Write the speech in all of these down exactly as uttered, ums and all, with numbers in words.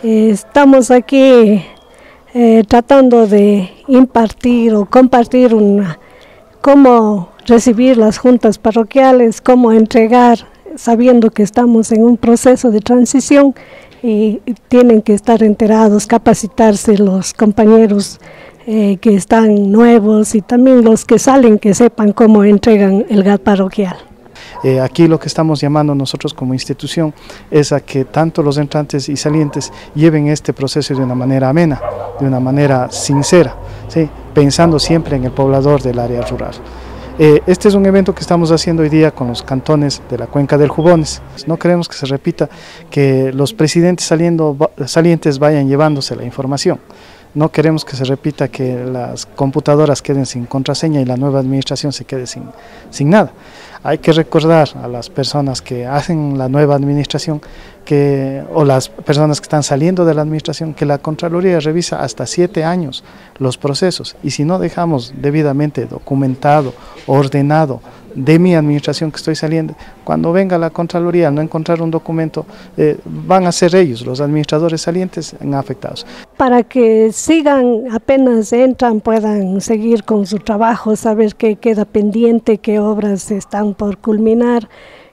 Eh, estamos aquí eh, tratando de impartir o compartir una, cómo recibir las juntas parroquiales, cómo entregar, sabiendo que estamos en un proceso de transición y tienen que estar enterados, capacitarse los compañeros eh, que están nuevos y también los que salen, que sepan cómo entregan el G A T parroquial. Eh, aquí lo que estamos llamando nosotros como institución es a que tanto los entrantes y salientes lleven este proceso de una manera amena, de una manera sincera, ¿sí? Pensando siempre en el poblador del área rural. Eh, este es un evento que estamos haciendo hoy día con los cantones de la cuenca del Jubones. No queremos que se repita que los presidentes saliendo, salientes vayan llevándose la información. No queremos que se repita que las computadoras queden sin contraseña y la nueva administración se quede sin, sin nada. Hay que recordar a las personas que hacen la nueva administración que, o las personas que están saliendo de la administración, que la Contraloría revisa hasta siete años los procesos, y si no dejamos debidamente documentado, ordenado de mi administración que estoy saliendo, cuando venga la Contraloría a no encontrar un documento, eh, van a ser ellos, los administradores salientes, afectados. Para que sigan, apenas entran, puedan seguir con su trabajo, saber qué queda pendiente, qué obras están por culminar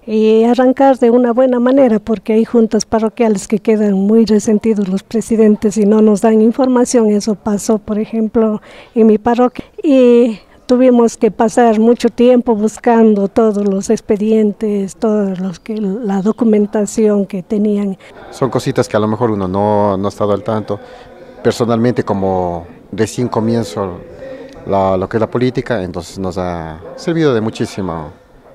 y arrancar de una buena manera, porque hay juntas parroquiales que quedan muy resentidos los presidentes y no nos dan información. Eso pasó, por ejemplo, en mi parroquia, y tuvimos que pasar mucho tiempo buscando todos los expedientes, toda los que, la documentación que tenían. Son cositas que a lo mejor uno no, no ha estado al tanto. Personalmente, como recién comienzo la, lo que es la política, entonces nos ha servido de muchísimo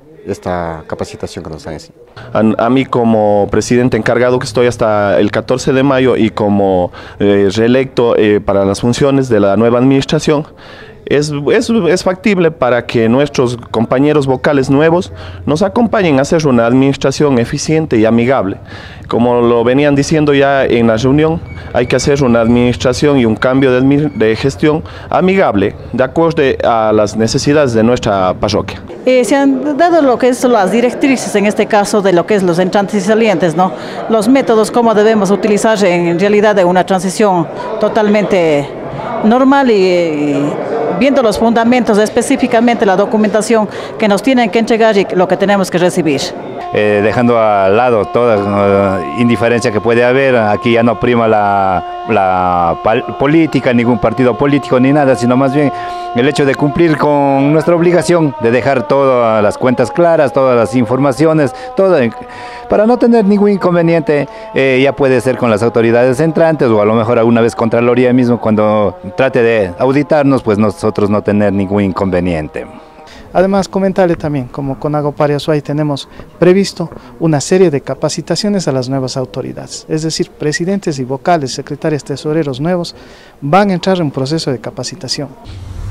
esta capacitación que nos dan. A, a mí como presidente encargado, que estoy hasta el catorce de mayo, y como eh, reelecto eh, para las funciones de la nueva administración, Es, es, es factible para que nuestros compañeros vocales nuevos nos acompañen a hacer una administración eficiente y amigable. Como lo venían diciendo ya en la reunión, hay que hacer una administración y un cambio de, de gestión amigable, de acuerdo a las necesidades de nuestra parroquia. Eh, se han dado lo que es las directrices, en este caso, de lo que es los entrantes y salientes, ¿no? Los métodos, cómo debemos utilizar en realidad de una transición totalmente normal, y, y viendo los fundamentos, específicamente la documentación que nos tienen que entregar y lo que tenemos que recibir. Eh, dejando al lado toda uh, indiferencia que puede haber. Aquí ya no prima la, la política, ningún partido político ni nada, sino más bien el hecho de cumplir con nuestra obligación de dejar todas las cuentas claras, todas las informaciones, todo, para no tener ningún inconveniente. Eh, ya puede ser con las autoridades entrantes, o a lo mejor alguna vez Contraloría mismo, cuando trate de auditarnos, pues nosotros no tener ningún inconveniente. Además, comentarle también, como con Agopar Azuay tenemos previsto una serie de capacitaciones a las nuevas autoridades, es decir, presidentes y vocales, secretarios tesoreros nuevos van a entrar en un proceso de capacitación.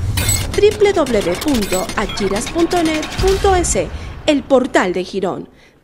doble u doble u doble u punto achiras punto net punto es, el portal de Girón.